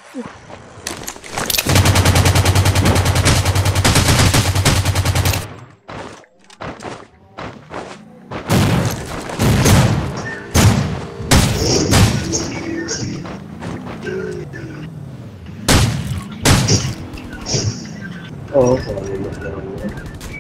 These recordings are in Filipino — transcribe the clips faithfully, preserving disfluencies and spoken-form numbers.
Oo, kalimutan naman yan.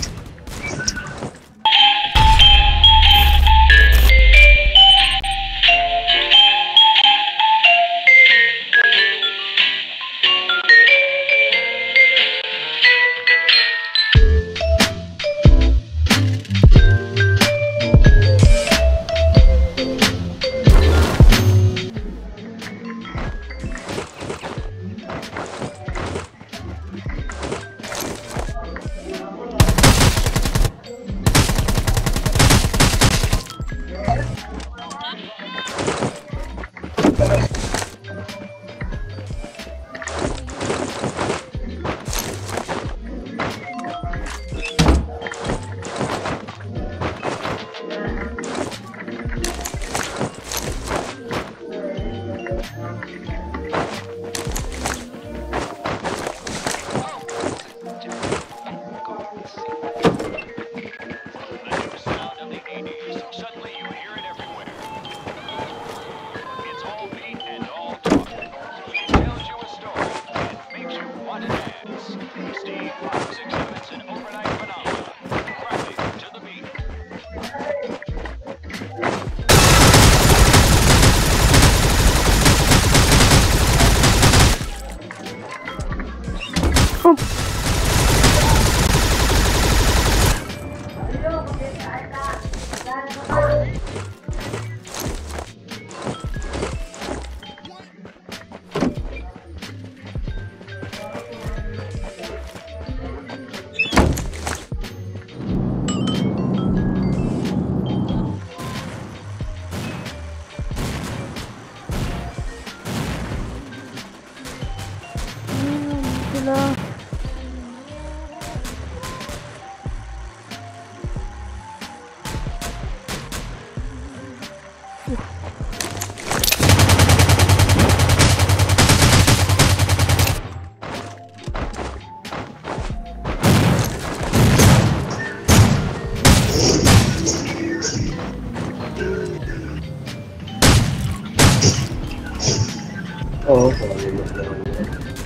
Oo, kalimutan naman yan.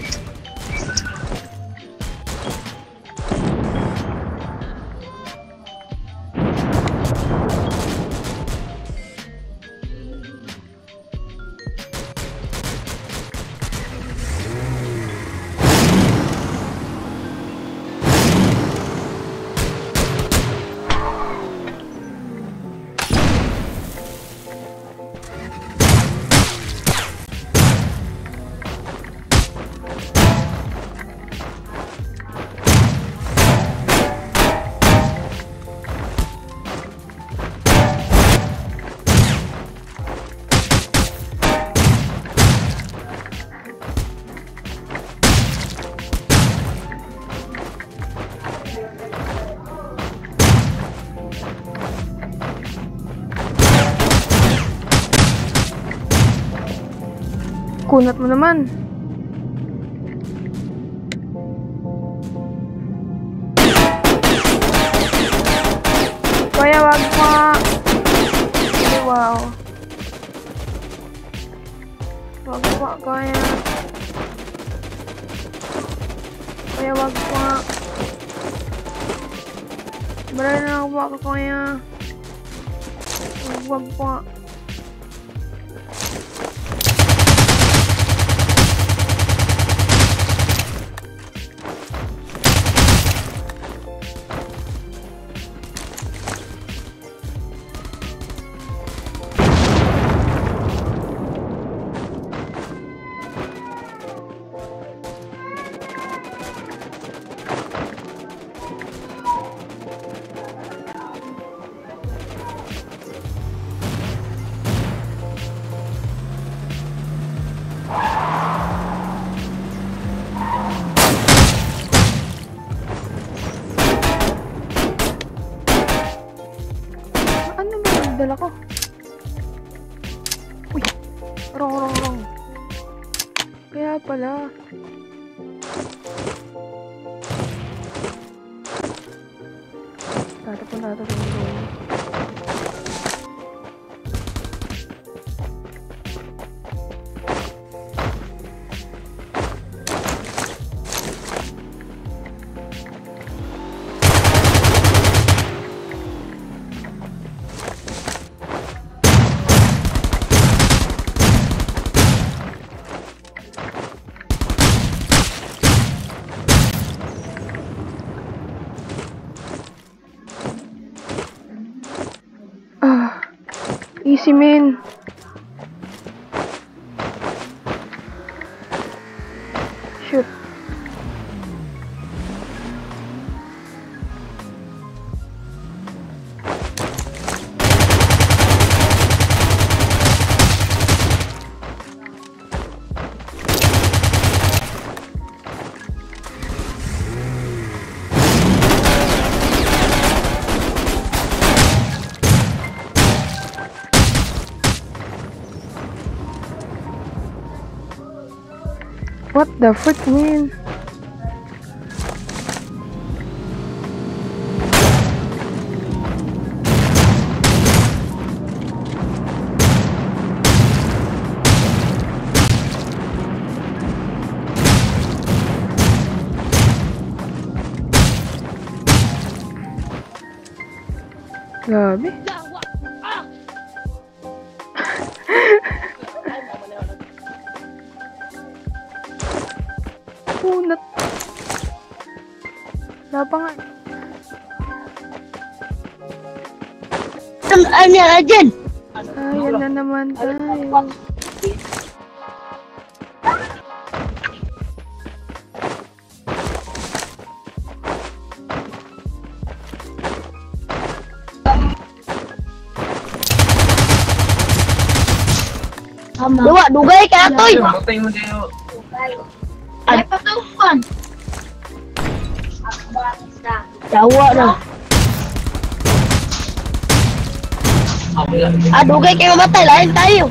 Kunat mo naman. Kaya wag mo. Wow. Wag mo kaya. Kaya wag mo. Bara na ako ako kaya. Wag mo. Dala ko. Uy. Rong, rong, rong. Kaya pala. Tatapon natin yung drone. Easy man. Shoot. What the frick, man? Grabe. Punat. Wala pa nga. Ano yan, Ajen? Ayan na naman tayo. Duwa, dugay ka atoy. Patay mo dito. Ay, patukan. Dawa na. Ah, dugay kayo mamatay. Lain tayo.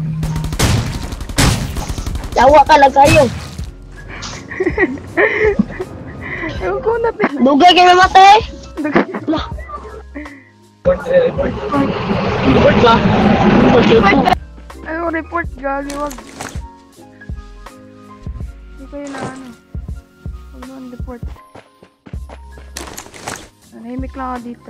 Dawa ka lang kayo. Ewan ko natin. Dugay kayo mamatay. Lah. Report ba? Ayaw, report. Gagi, wag. Hindi kayo na ano. Huwag naman report. Nahimik lang ako dito.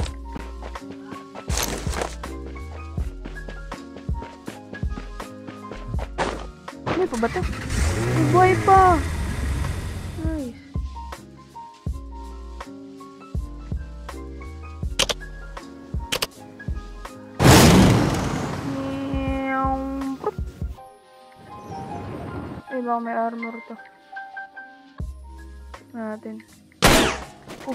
May pa ba ito? May buhay pa! Nice. Ay, baka may armor to. Natin. Oh.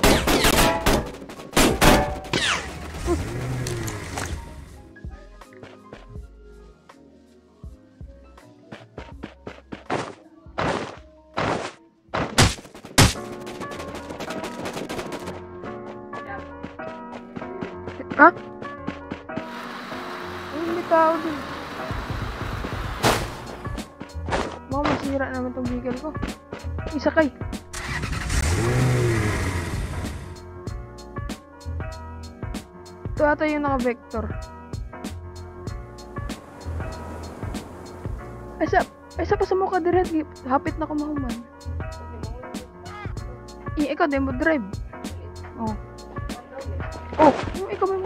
Ha? Ay, may tao din. Baka masira naman tong vehicle ko. Isakay. Ito ata yung naka-vector. Ay, sa, ay, sa pa sa mukha direct. Hapit na kumahuman. Eh, ikaw din mo drive. Oh. Oh, yung ikaw mo.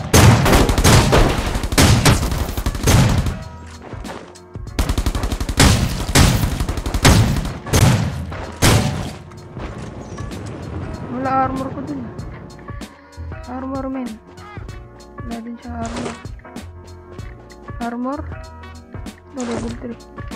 Wala armor ko dun. Armor, men. Wala din siya armor. Armor? No, level three.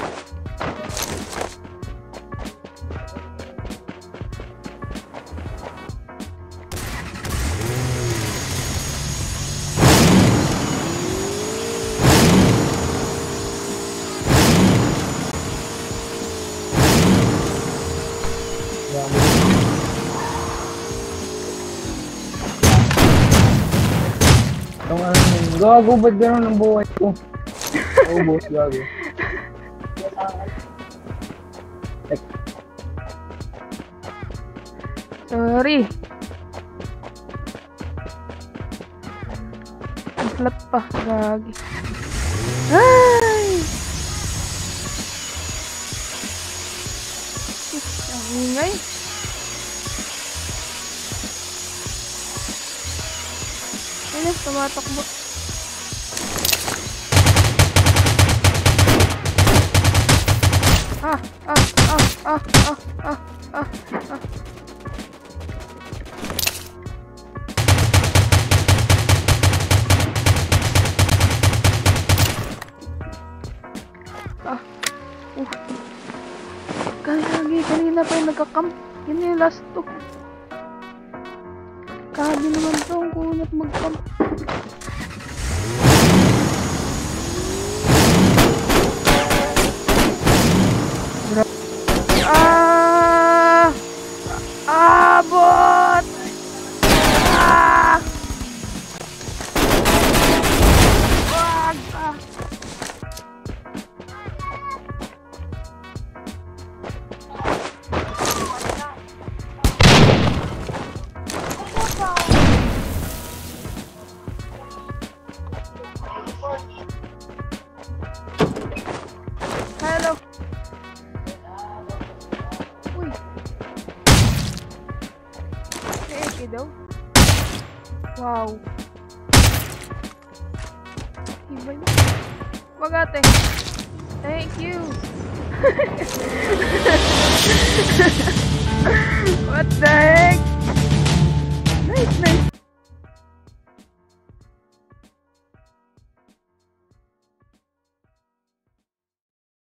Gago, ba't gano'n ang buhay ko? Oo, boss, gago. Sorry. Ang flat pa. Gagi. Ay! Ang ingay. Ayun, tumatakbo. Ah, ah, ah, ah, ah, ah, ah, ah. Ah, uh. Kaya kanina pa yung nagka-camp. Yun yung last to. Kabi naman to ang kunat mag-camp. Ah! Ah, bot! Ah! Wag! Ah! Hello. Uy. Eke daw. Wow. Iba yun. Wag ate. Thank you. What the heck? Nice, nice.